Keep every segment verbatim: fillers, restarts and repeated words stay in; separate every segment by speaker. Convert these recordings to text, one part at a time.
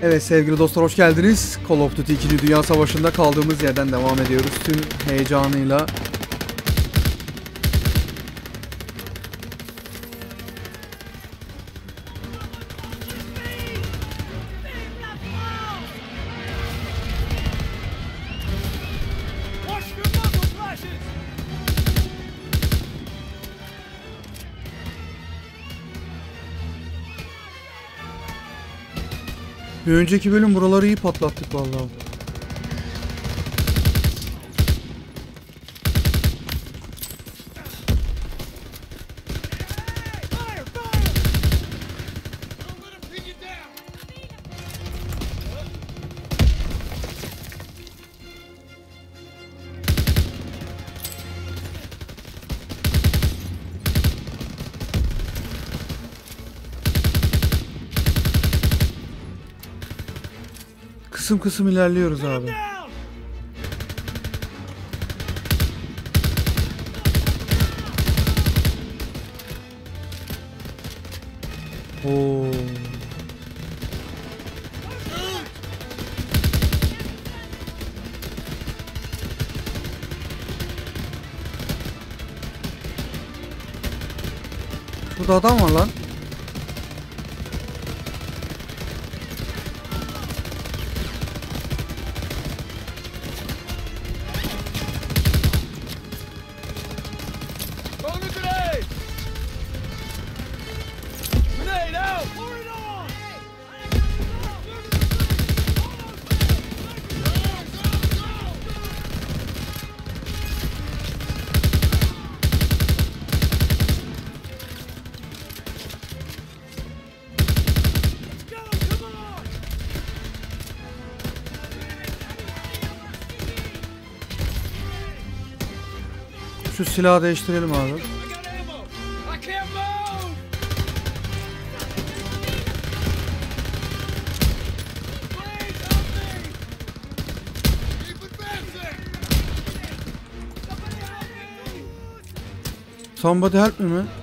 Speaker 1: Evet sevgili dostlar, hoş geldiniz. Call of Duty ikinci. Dünya Savaşı'nda kaldığımız yerden devam ediyoruz. Tüm heyecanıyla. Bir önceki bölüm buraları iyi patlattık vallahi. Kısım kısım ilerliyoruz abi. Oo. Şurada adam var lan. Şu silahı değiştirelim abi. Somebody help me mi?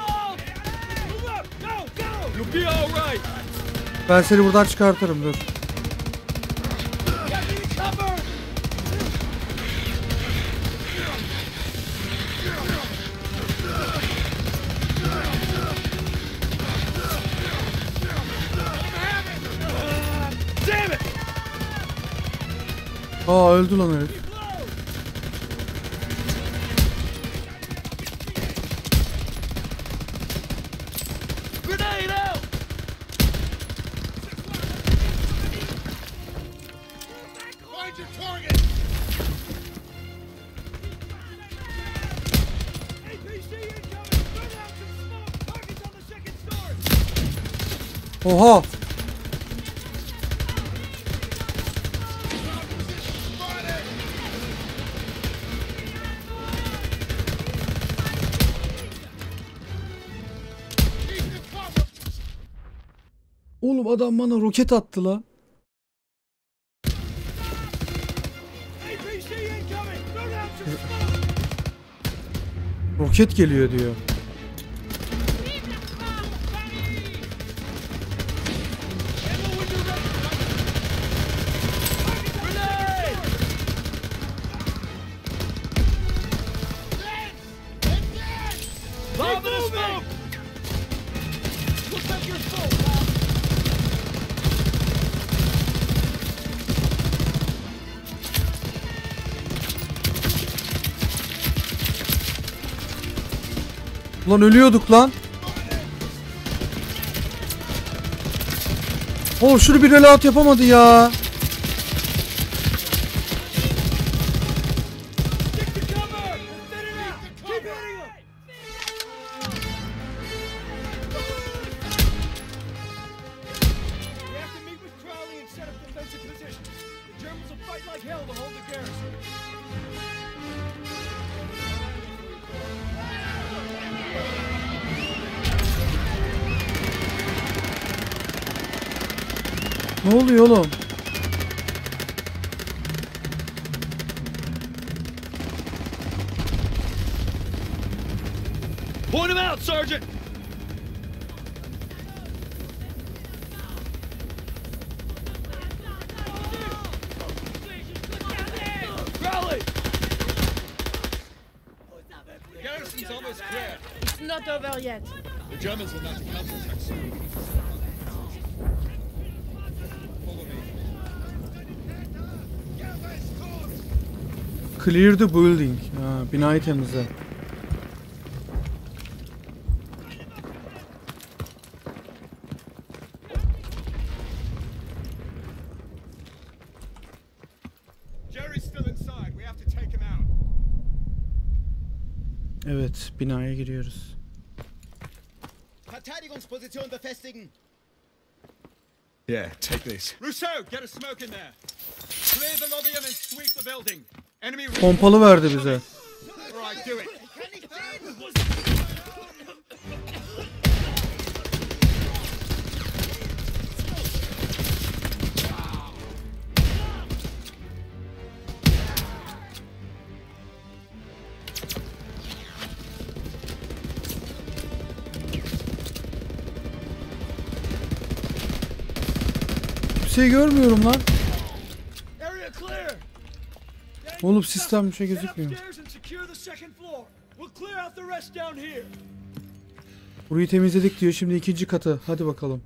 Speaker 1: Ben seni buradan çıkartırım, dur. Aa, öldü lan herif. Oha! Oğlum adam bana roket attı la. Roket geliyor diyor. Lan ölüyorduk lan. Oğlum şunu bir reload yapamadı ya. Ne oluyor oğlum?
Speaker 2: Point him out, Sergeant! not over yet.
Speaker 3: The Germans will mount a counterattack soon. Follow me.
Speaker 1: Clear the building. Ha, binayı temizle.
Speaker 3: Jerry's still inside. We have to take him out.
Speaker 1: Evet, binaya giriyoruz.
Speaker 4: Verteidigungsposition befestigen.
Speaker 3: Yeah, take this. Rousseau, get a smoke in there. Clear the lobby and then sweep the building. Enemy.
Speaker 1: Pompalı verdi bize.
Speaker 3: All right, do it.
Speaker 1: Kimseyi görmüyorum lan.
Speaker 3: Area clear.
Speaker 1: Oğlum sistem bir şey gözükmüyor. Burayı temizledik diyor. Şimdi ikinci katı. Hadi bakalım.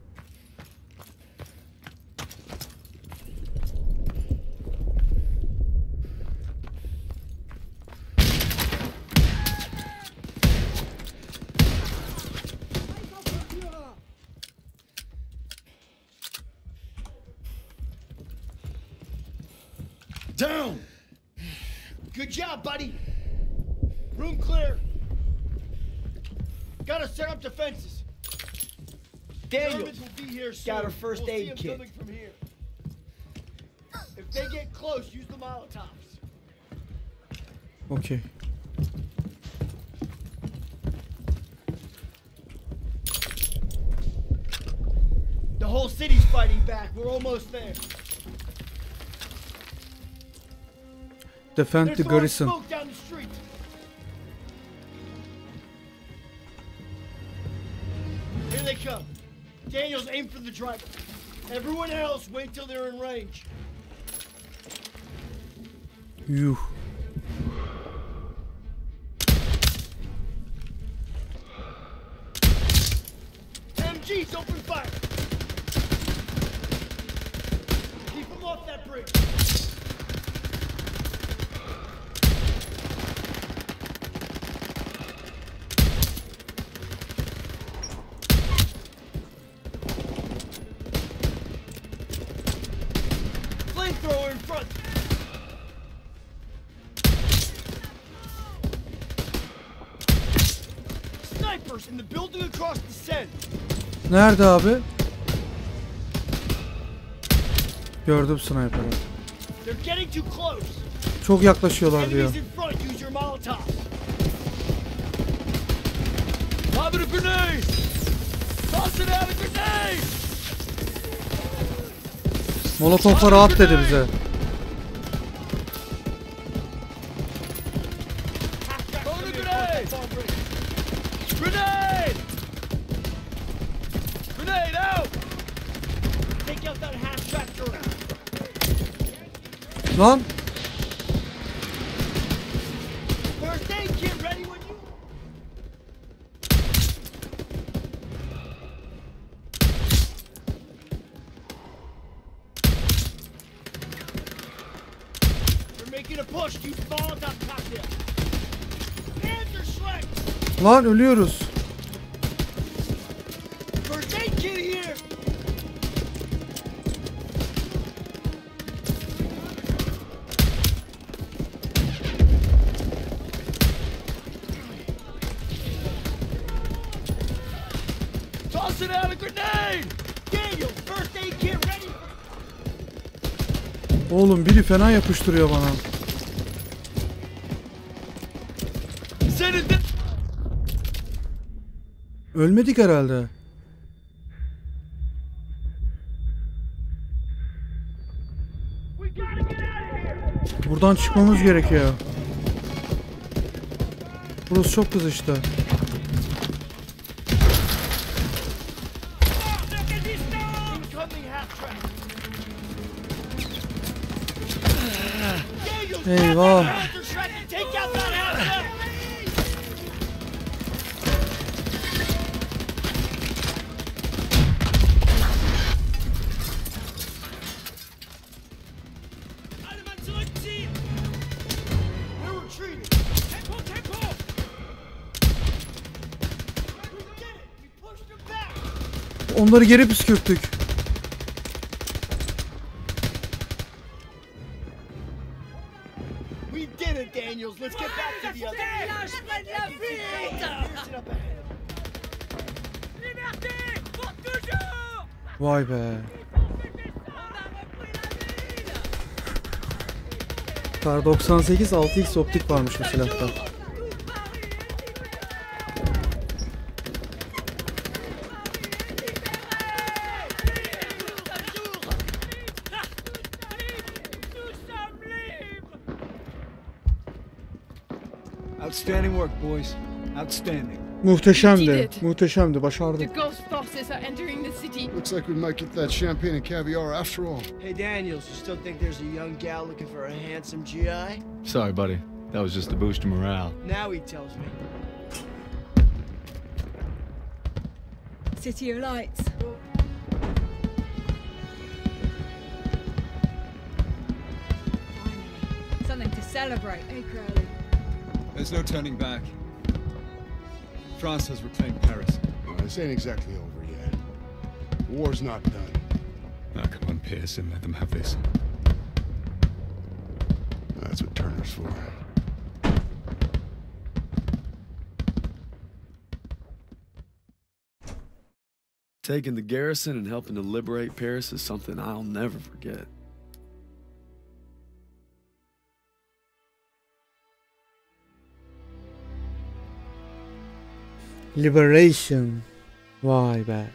Speaker 4: Down! Good job, buddy! Room clear! Gotta set up defenses! Daniel, Germans will be here soon. Got a first we'll aid kit. Coming from here. If they get close, use the Molotovs.
Speaker 1: Okay.
Speaker 4: The whole city's fighting back. We're almost there.
Speaker 1: Defend the garrison.
Speaker 4: Smoke down the street. Here they come. Daniels, aim for the driver. Everyone else, wait till they're in range.
Speaker 1: Yuh.
Speaker 4: M Gs, open fire. Keep them off that bridge. Flamethrower in front. Snipers in the building across the Seine.
Speaker 1: Nerede abi? Gördüm sniper'ı.
Speaker 4: They're getting too close.
Speaker 1: Çok yaklaşıyorlar diyor.
Speaker 4: Enemies in front, use your Molotovs.
Speaker 3: Lob a grenade! Toss it out a grenade!
Speaker 1: Molotofları at dedi bize.
Speaker 3: Throw a grenade! Grenade! Grenade out!
Speaker 4: Take out that half-track drone.
Speaker 1: Lan
Speaker 4: First aid kit ready when you... They're making a push. Use Molotov cocktail. Hands are Shrek.
Speaker 1: lan ölüyoruz.
Speaker 4: First aid kit here.
Speaker 3: Toss it out a grenade!
Speaker 4: Daniel, first aid kit ready.
Speaker 1: Oğlum biri fena yapıştırıyor bana.
Speaker 3: Send it down!
Speaker 1: Ölmedik herhalde.
Speaker 4: We gotta get out of here.
Speaker 1: Buradan çıkmamız gerekiyor. Burası çok kızıştı.
Speaker 4: Incoming half-track.
Speaker 1: Eyvah.
Speaker 4: Hands are Shrek. Take out that half-track.
Speaker 1: Onları geri püskürttük.
Speaker 4: We did it, Daniels. Let's get back to the other.
Speaker 1: Vay be. Kar doksan sekiz altı x optik varmış bu silahta.
Speaker 3: Outstanding work, boys. Outstanding.
Speaker 1: Muhteşemdi. Muhteşemdi. Başardık.
Speaker 2: The ghost bosses are entering the city.
Speaker 5: Looks like we might get that champagne and caviar after all.
Speaker 4: Hey, Daniels, you still think there's a young gal looking for a handsome G I?
Speaker 6: Sorry, buddy. That was just to boost your morale.
Speaker 4: Now he tells me.
Speaker 2: City of Lights. Finally. Something to celebrate, eh, Crowley?
Speaker 3: There's no turning back. France has reclaimed Paris.
Speaker 5: Well, this ain't exactly over yet. The war's not done.
Speaker 3: Now come on, Pearson, let them have this.
Speaker 5: That's what Turner's for.
Speaker 6: Taking the garrison and helping to liberate Paris is something I'll never forget.
Speaker 1: Liberation. Vay be.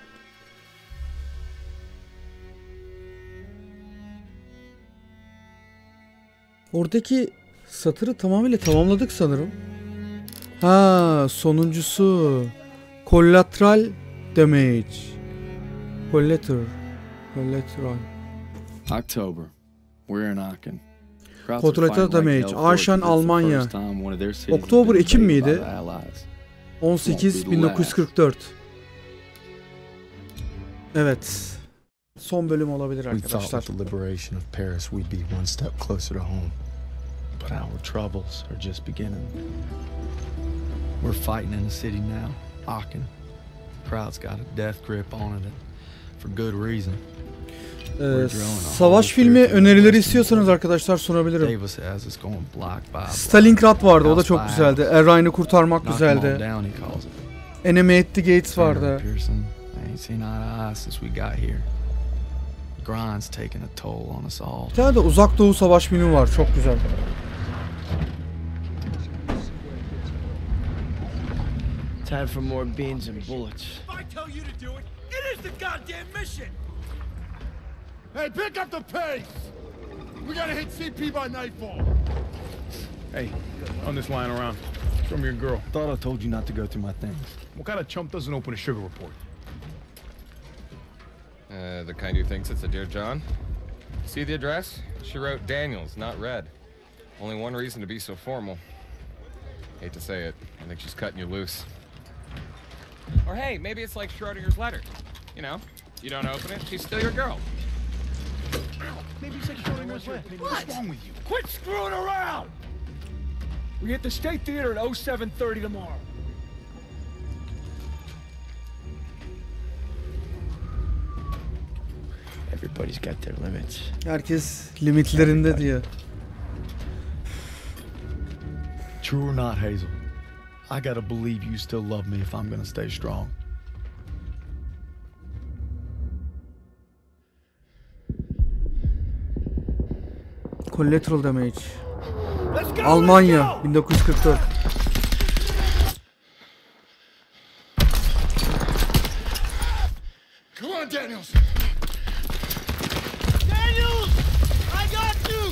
Speaker 1: Oradaki satırı tamamıyla tamamladık sanırım. Ha, sonuncusu. Collateral damage. Collateral. Collateral.
Speaker 6: October. We're in Aachen.
Speaker 1: Collateral damage. Aachen, Almanya. Oktober, Ekim miydi? on sekiz bin dokuz yüz kırk dört. Evet. Son bölüm olabilir
Speaker 7: We thought
Speaker 1: arkadaşlar.
Speaker 7: with the liberation of Paris we'd be one step closer to home. But our troubles are just beginning.
Speaker 6: We're fighting in the city now, Aachen. Crowd's got a death grip on it, and for good reason.
Speaker 1: Ee, savaş filmi önerileri istiyorsanız arkadaşlar sunabilirim.
Speaker 6: Davis has us going block by block.
Speaker 1: Stalingrad vardı, o da çok güzeldi. Erray'ını kurtarmak
Speaker 6: Knock 'em all
Speaker 1: güzeldi.
Speaker 6: down, he calls it.
Speaker 1: Enemy at the Gates vardı.
Speaker 6: Pearson, I ain't seen eye to eye since we got here. Grind's taking a toll on us all.
Speaker 1: Bir tane de Uzak Doğu savaş filmi var, çok güzel.
Speaker 4: Time for more beans and bullets.
Speaker 3: If I tell you to do it, it is the goddamn mission!
Speaker 5: Hey, pick up the pace! We gotta hit C P by nightfall.
Speaker 8: Hey, run this line around. Show me your girl.
Speaker 7: Thought I told you not to go through my things.
Speaker 8: What kind of chump doesn't open a sugar report?
Speaker 9: Uh, the kind who thinks it's a Dear John. See the address? She wrote Daniels, not Red. Only one reason to be so formal. Hate to say it, I think she's cutting you loose. Or hey, maybe it's like Schrodinger's letter. You know, you don't open it, she's still your girl.
Speaker 8: Maybe it's like Schrodinger's letter. What's wrong with you? Quit screwing around! We hit the State Theater at oh seven thirty tomorrow.
Speaker 4: Everybody's got their limits.
Speaker 1: Herkes limitlerinde diyor.
Speaker 6: True or not, Hazel, I gotta believe you still love me if I'm gonna stay strong.
Speaker 1: Collateral damage. Almanya bin dokuz yüz kırk dört.
Speaker 5: Come on, Daniels!
Speaker 4: Daniels! I got you!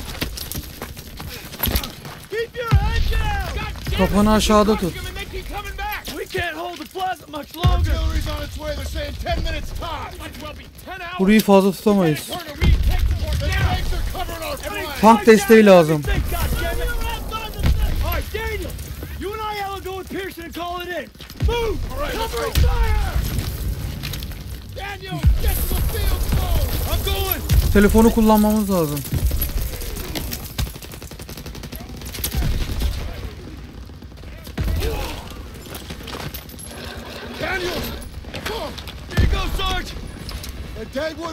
Speaker 4: Keep your head down!
Speaker 1: Kafanı aşağıda tut.
Speaker 4: We can't hold the plaza much longer!
Speaker 5: Artillery's on its way, they're saying ten minutes time!
Speaker 1: Burayı fazla tutamayız.
Speaker 5: Turner, we need tanks support! The tanks are covering our flank!
Speaker 1: Tank desteği lazım.
Speaker 4: Alright, Daniel! You and I will go with Pearson and call it in! Move! Covering fire!
Speaker 5: Daniel, get to the field phone!
Speaker 4: I'm going!
Speaker 1: Telefonu kullanmamız lazım.
Speaker 5: Daniels! Come on!
Speaker 4: Here you go, Sarge!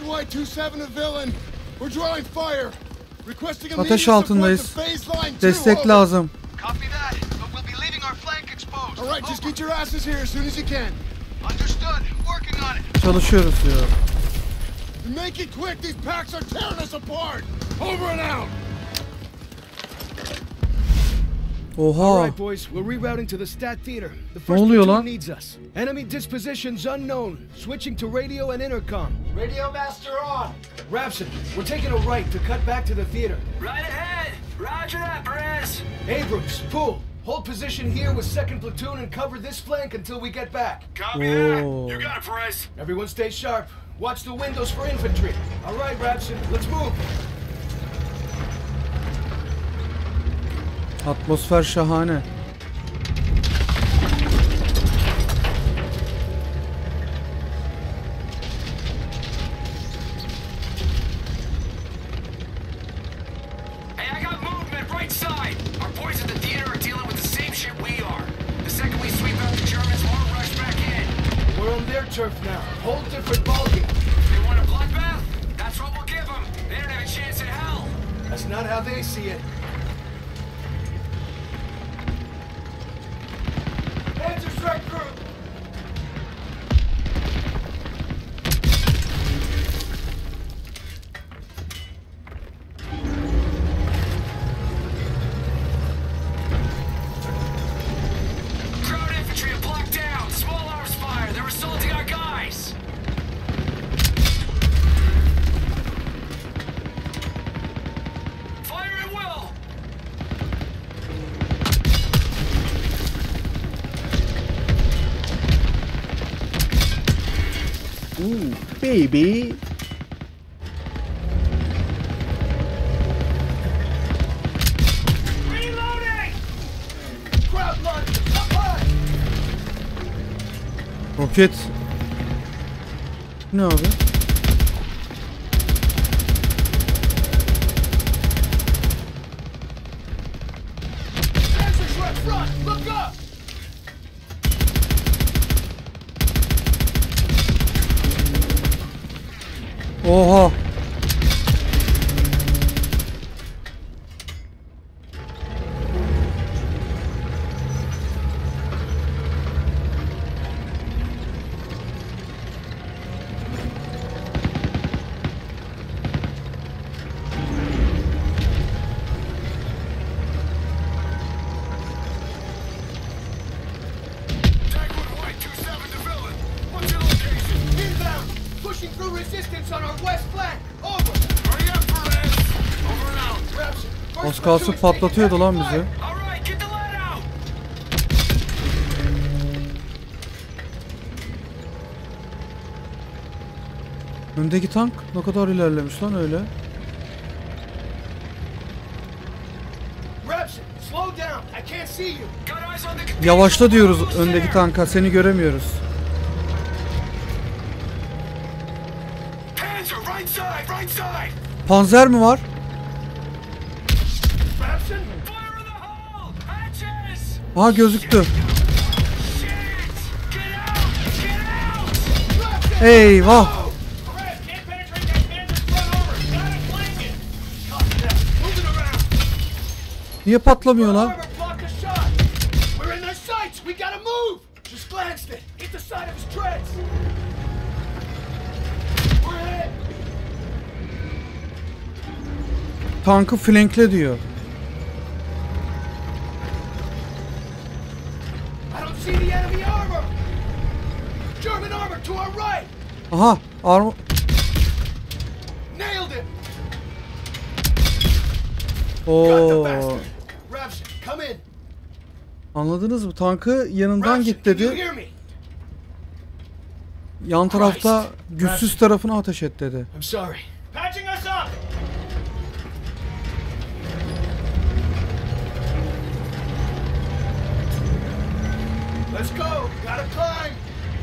Speaker 1: Ateş altındayız. Destek lazım. Çalışıyoruz ya. Oha.
Speaker 4: All right, boys, we're rerouting to the Stat Theater. The
Speaker 1: Ne
Speaker 4: first
Speaker 1: oluyor
Speaker 4: platoon
Speaker 1: lan?
Speaker 4: needs us. Enemy dispositions unknown. Switching to radio and intercom. Radio master on. Rapson, we're taking a right to cut back to the theater.
Speaker 10: Right ahead. Roger that, Perez.
Speaker 4: Abrams, Poole, hold position here with second platoon and cover this flank until we get back.
Speaker 10: Copy
Speaker 1: Oh.
Speaker 10: that. You got it, Perez.
Speaker 4: Everyone stay sharp. Watch the windows for infantry. All right, Rapson, let's move.
Speaker 1: Atmosfer şahane.
Speaker 10: Hey, I got movement right side. Our boys at the theater are dealing with the same shit we are. The second we sweep out the Germans, we'll rush back in.
Speaker 4: We're on their turf now. Whole different ballgame.
Speaker 10: They want a bloodbath? That's what we'll give them. They don't have a chance in hell.
Speaker 4: That's not how they see it. Panzer strike group.
Speaker 10: Crowd infantry are blocked down. Small arms fire. They're assaulting our guys. Fire at will.
Speaker 1: Ooh, baby.
Speaker 10: Reloading.
Speaker 4: Crowd launch. Up high.
Speaker 1: Roket. Ne abi?
Speaker 4: Panzer strike front. Look up.
Speaker 1: Oha.
Speaker 10: Dagwood White, two seven to villain. What's your location?
Speaker 4: Inbound. Pushing through resistance on our west flank. Over.
Speaker 10: Hurry up, Perez. Over and out.
Speaker 4: Rapson, first
Speaker 1: Az kalsın
Speaker 4: platoon's
Speaker 1: patlatıyordu lan
Speaker 4: taking
Speaker 1: bizi.
Speaker 10: All right, get the lead out.
Speaker 1: Öndeki tank ne kadar ilerlemiş lan öyle.
Speaker 4: Rapson, slow down. I can't see you.
Speaker 10: Got eyes on the cathedral.
Speaker 1: Yavaşla diyoruz
Speaker 10: Almost
Speaker 1: öndeki
Speaker 10: there.
Speaker 1: tanka, seni göremiyoruz.
Speaker 10: Panzer, right side, right side.
Speaker 1: Panzer mi var?
Speaker 4: Rapson,
Speaker 10: Fire in the hole. Hatches.
Speaker 1: Aha gözüktü.
Speaker 10: Shit. Get out. Get out.
Speaker 4: Rapson.
Speaker 1: Eyvah.
Speaker 10: Perez, can't penetrate that Panzer's front armor. Gotta flank it.
Speaker 4: Copy that. Moving around.
Speaker 1: Niye patlamıyor lan?
Speaker 4: Armor blocked a shot. We're in their sights. We gotta move. Just glanced it. Hit the side of his treads. We're ahead.
Speaker 1: Tankı flankle diyor.
Speaker 4: I don't see the enemy armor. German armor to our right.
Speaker 1: Aha, arma.
Speaker 4: Nailed him. Got the
Speaker 1: Oo.
Speaker 4: bastard. Rapson, come in.
Speaker 1: Anladınız mı? Tankı yanından
Speaker 4: Rapson,
Speaker 1: git
Speaker 4: can you
Speaker 1: dedi.
Speaker 4: hear me?
Speaker 1: Yan tarafta güçsüz tarafına ateş et dedi.
Speaker 4: I'm sorry.
Speaker 10: Patching us up.
Speaker 4: Let's go. Gotta climb.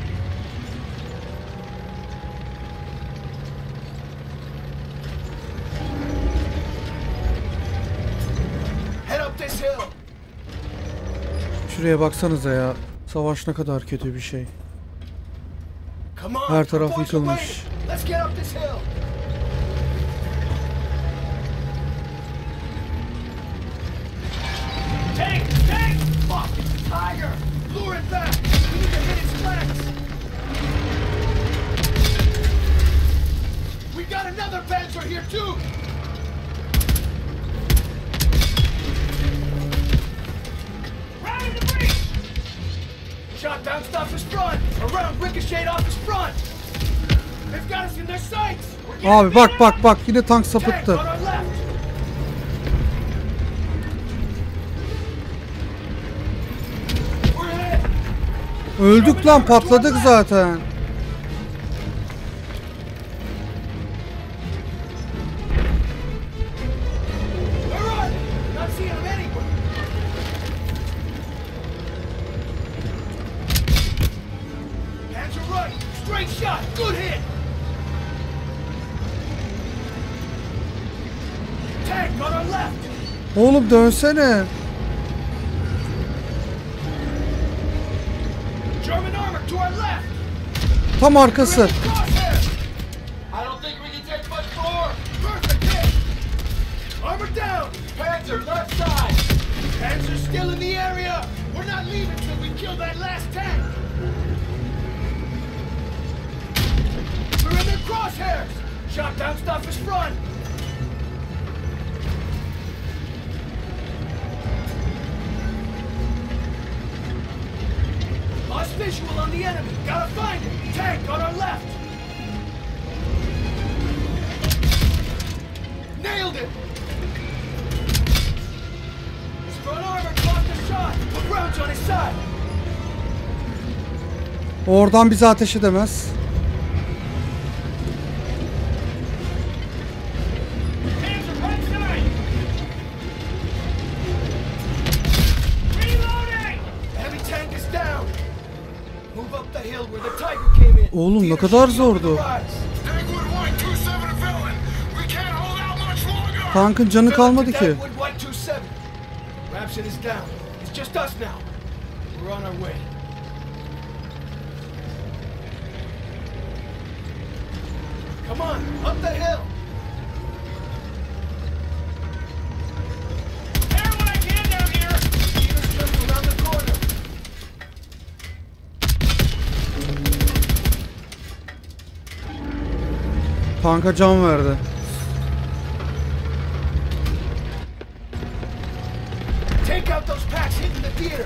Speaker 4: Head up this hill.
Speaker 1: Şuraya baksanıza ya. Savaş ne kadar kötü bir şey.
Speaker 4: Come on.
Speaker 1: Her taraf
Speaker 4: our boys are
Speaker 1: yıkılmış.
Speaker 4: waiting. Let's get up this hill.
Speaker 1: Abi bak bak bak yine tank sapıttı. Öldük lan, patladık zaten. Oğlum dönsene. Tam arkası.
Speaker 4: Lost visual on the enemy. Gotta find it. Tank on our left. Nailed it. His front armor blocked the shot. Put rounds on his side.
Speaker 1: Oradan bize ateş edemez. Oğlum ne kadar zordu. Tankın canı kalmadı ki. Tanka can verdi.
Speaker 4: Take out those packs hitting the theater.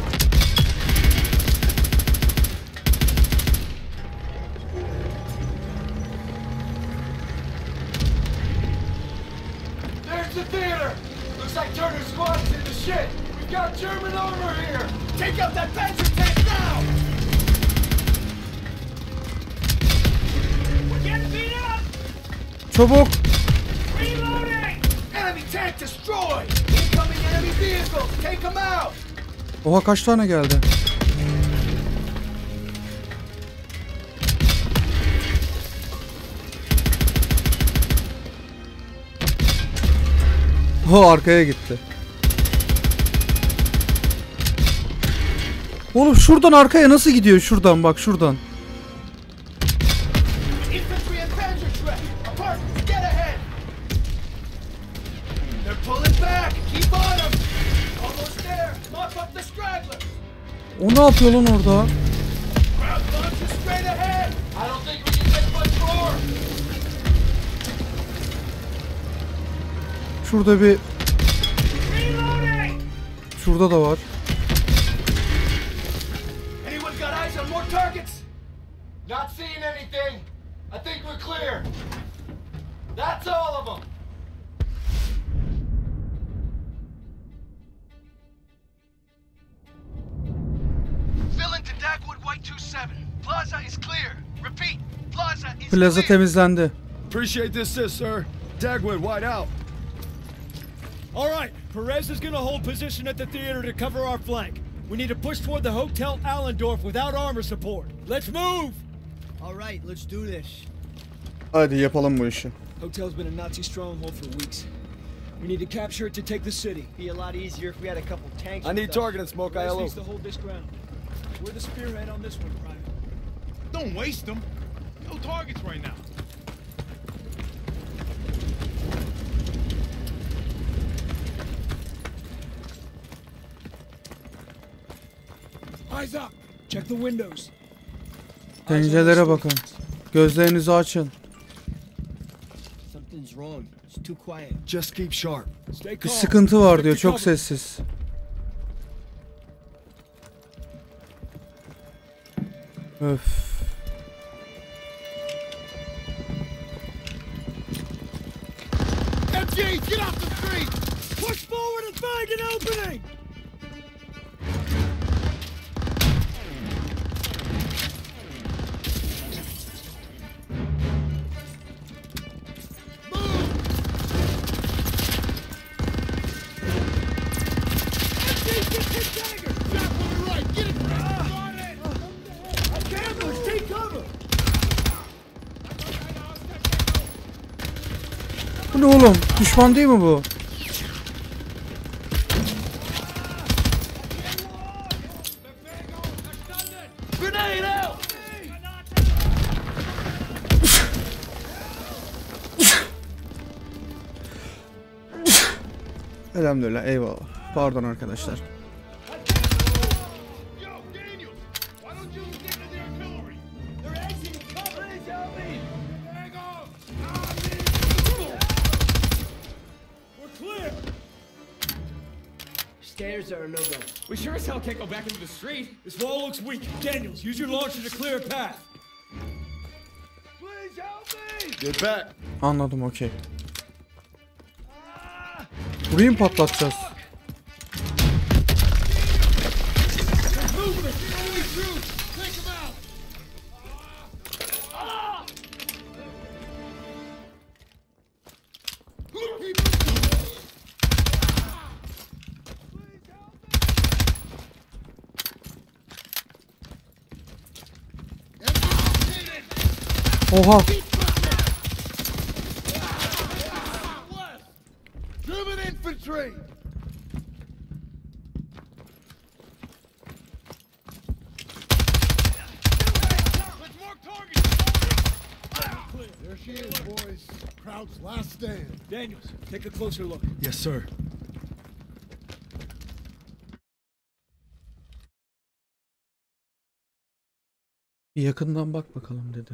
Speaker 4: There's the theater. Looks like Turner's squad is in the shit. We've got German armor here. Take out that Panzer tank now. We're getting beat up.
Speaker 1: Çabuk.
Speaker 4: Reloading. Enemy tank destroyed. Incoming enemy vehicles. Take them out.
Speaker 1: Oha kaç tane geldi? O arkaya gitti. Oğlum şuradan arkaya nasıl gidiyor? Şuradan bak şuradan. O ne yapıyor lan orada? Şurada bir... Şurada da var.
Speaker 4: Not seeing anything. I think we're clear. That's all of them. Fill into Dagwood White two seven. Plaza is clear. Repeat. Plaza is clear.
Speaker 1: Plaza temizlendi.
Speaker 8: Appreciate this, sis, sir. Dagwood, white out.
Speaker 11: All right, Perez is gonna hold position at the theater to cover our flank. We need to push toward the Hotel Allendorf without armor support. Let's move!
Speaker 4: All right, let's do this.
Speaker 1: Hadi yapalım bu işi.
Speaker 11: Hotel's been a Nazi stronghold for weeks. We need to capture it to take the city.
Speaker 4: Be a lot easier if we had a couple tanks.
Speaker 8: I need target and smoke I L O.
Speaker 11: needs to hold this ground. We're the spearhead on this one, Private.
Speaker 5: Don't waste them. No targets right now.
Speaker 11: Eyes up. Check the windows.
Speaker 1: Pencerelere bakın. Gözlerinizi açın.
Speaker 4: Something's wrong. It's too quiet.
Speaker 8: Just keep sharp.
Speaker 1: Bir sıkıntı var diyor. Çok sessiz. Öf.
Speaker 5: M G, get off the street!
Speaker 11: Push forward and find an opening!
Speaker 1: Bu ne oğlum? Düşman değil mi bu? Elhamdülillah, eyvallah. Pardon arkadaşlar.
Speaker 4: Stairs are a no-go.
Speaker 11: We sure as hell can't go back into the street. This wall looks weak. Daniels, use your launcher to clear a path.
Speaker 5: Please help me! Get back.
Speaker 1: Anladım, okey. Burayı mı patlatacağız? Oha.
Speaker 5: German infantry. There she is, boys. Kraut's last stand.
Speaker 11: Daniels, take a closer look.
Speaker 6: Yes, sir.
Speaker 1: Bir yakından bak bakalım dedi.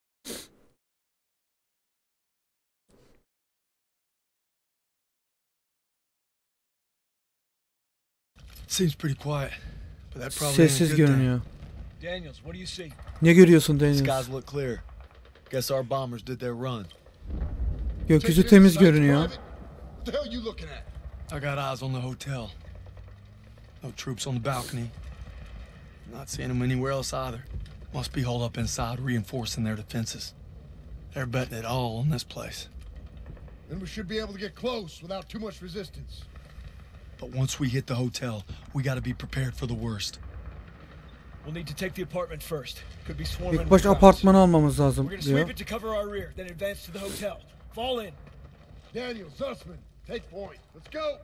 Speaker 6: Seems pretty quiet, but that probably
Speaker 1: Sessiz görünüyor.
Speaker 11: Daniels, what do you see?
Speaker 1: Ne görüyorsun Daniels?
Speaker 7: Skies look clear. Guess our bombers did their run.
Speaker 1: Gökyüzü temiz görünüyor.
Speaker 5: What the hell you looking at?
Speaker 6: I got eyes on the hotel. No troops on the balcony. Not seeing them anywhere else either. Must be holed up inside, reinforcing their defenses. They're betting it all on this place.
Speaker 5: Then we should be able to get close without too much resistance.
Speaker 6: But once we hit the hotel, we gotta be prepared for the worst.
Speaker 11: We'll need to take the apartment first. Could be swarming.
Speaker 1: İlk baş apartmanı almamız lazım
Speaker 11: We're gonna
Speaker 1: diyor.
Speaker 11: sweep it to cover our rear, then advance to the hotel. Fall in.
Speaker 5: Daniel, Zussman, take point. Let's go.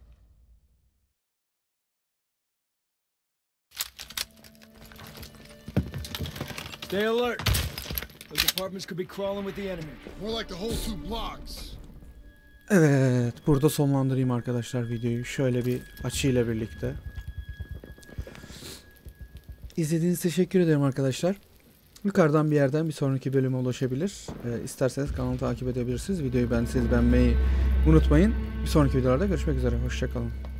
Speaker 11: Stay alert. Those apartments could be crawling with the enemy.
Speaker 5: More like the whole two blocks.
Speaker 1: Evet, burada sonlandırayım arkadaşlar videoyu. Şöyle bir açıyla birlikte. İzlediğiniz için teşekkür ederim arkadaşlar. Yukarıdan bir yerden bir sonraki bölüme ulaşabilir. Ee, isterseniz kanalı takip edebilirsiniz. Videoyu beğendiyseniz beğenmeyi unutmayın. Bir sonraki videolarda görüşmek üzere. Hoşça kalın.